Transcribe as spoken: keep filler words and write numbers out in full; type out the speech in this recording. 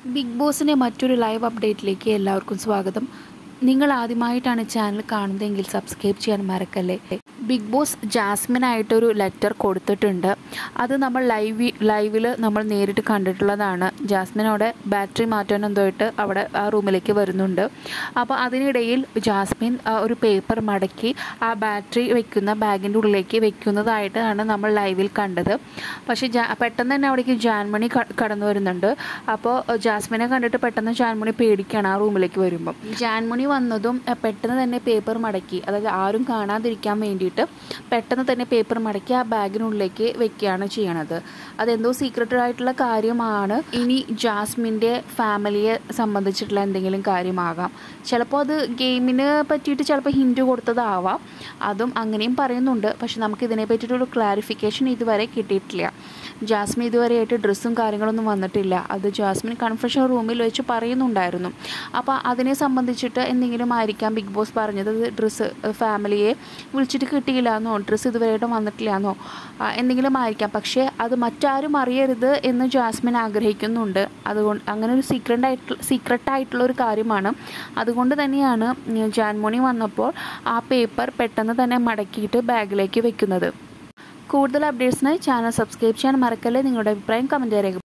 Big ബോസിൻ്റെ മറ്റൊരു live അപ്ഡേറ്റിലേക്ക് എല്ലാവർക്കും സ്വാഗതം. നിങ്ങൾ ആദ്യമായിട്ടാണ് ചാനൽ കാണുന്നതെങ്കിൽ സബ്സ്ക്രൈബ് ചെയ്യാൻ മറക്കല്ലേ. ബിഗ് ബോസ് ജാസ്മിനായിട്ടൊരു ലെറ്റർ കൊടുത്തിട്ടുണ്ട്. അത് നമ്മൾ ലൈവ് ലൈവിൽ നമ്മൾ നേരിട്ട് കണ്ടിട്ടുള്ളതാണ്. ജാസ്മിനോടെ ബാറ്ററി മാറ്റാൻ എന്തോയിട്ട് അവിടെ ആ റൂമിലേക്ക് വരുന്നുണ്ട്. അപ്പോൾ അതിനിടയിൽ ജാസ്മിൻ ഒരു പേപ്പർ മടക്കി ആ ബാറ്ററി വെക്കുന്ന ബാഗിൻ്റെ ഉള്ളിലേക്ക് വെക്കുന്നതായിട്ടാണ് നമ്മൾ ലൈവിൽ കണ്ടത്. പക്ഷേ ജാ പെട്ടെന്ന് തന്നെ അവിടേക്ക് ജാൻമണി കടന്നു വരുന്നുണ്ട്. അപ്പോൾ ജാസ്മിനെ കണ്ടിട്ട് പെട്ടെന്ന് ജാൻമണി പേടിക്കുകയാണ് ആ റൂമിലേക്ക് വരുമ്പം. ജാൻമണി വന്നതും പെട്ടെന്ന് തന്നെ പേപ്പർ മടക്കി, അതായത് ആരും കാണാതിരിക്കാൻ വേണ്ടിയിട്ട് പെട്ടെന്ന് തന്നെ പേപ്പർ മടക്കി ആ ബാഗിനുള്ളിലേക്ക് വെക്കുകയാണ് ചെയ്യണത്. അതെന്തോ സീക്രട്ടഡ് ആയിട്ടുള്ള കാര്യമാണ്. ഇനി ജാസ്മിൻ്റെ ഫാമിലിയെ സംബന്ധിച്ചിട്ടുള്ള എന്തെങ്കിലും കാര്യമാകാം. ചിലപ്പോൾ അത് ഗെയിമിന് പറ്റിയിട്ട് ചിലപ്പോൾ ഹിൻറ്റ് കൊടുത്തതാവാം. അതും അങ്ങനെയും പറയുന്നുണ്ട്. പക്ഷെ നമുക്ക് ഇതിനെ പറ്റിയിട്ടൊരു ക്ലാരിഫിക്കേഷൻ ഇതുവരെ കിട്ടിയിട്ടില്ല. ജാസ്മിൻ ഇതുവരെയായിട്ട് ഡ്രസ്സും കാര്യങ്ങളൊന്നും വന്നിട്ടില്ല. അത് ജാസ്മിൻ കൺഫെഷൻ റൂമിൽ വെച്ച് പറയുന്നുണ്ടായിരുന്നു. അപ്പോൾ അതിനെ സംബന്ധിച്ചിട്ട് എന്തെങ്കിലും ആയിരിക്കാം ബിഗ് ബോസ് പറഞ്ഞത്. ഡ്രസ്സ് ഫാമിലിയെ വിളിച്ചിട്ട് കിട്ടിയില്ല എന്നോ ഡ്രസ്സ് ഇതുവരെയായിട്ടും വന്നിട്ടില്ല എന്നോ എന്തെങ്കിലും ആയിരിക്കാം. പക്ഷേ അത് മറ്റാരും അറിയരുത് എന്ന് ജാസ്മിൻ ആഗ്രഹിക്കുന്നുണ്ട്. അതുകൊണ്ട് അങ്ങനെ ഒരു സീക്രട്ട് ആയിട്ടുള്ള സീക്രട്ടായിട്ടുള്ള ഒരു കാര്യമാണ്. അതുകൊണ്ട് തന്നെയാണ് ജാൻമോണി വന്നപ്പോൾ ആ പേപ്പർ പെട്ടെന്ന് തന്നെ മടക്കിയിട്ട് ബാഗിലേക്ക് വെക്കുന്നത്. കൂടുതൽ അപ്ഡേറ്റ്സിനായി ചാനൽ സബ്സ്ക്രൈബ് ചെയ്യാൻ മറക്കല്ലേ. നിങ്ങളുടെ അഭിപ്രായം കമൻറ്റ് ചെയ്യുക.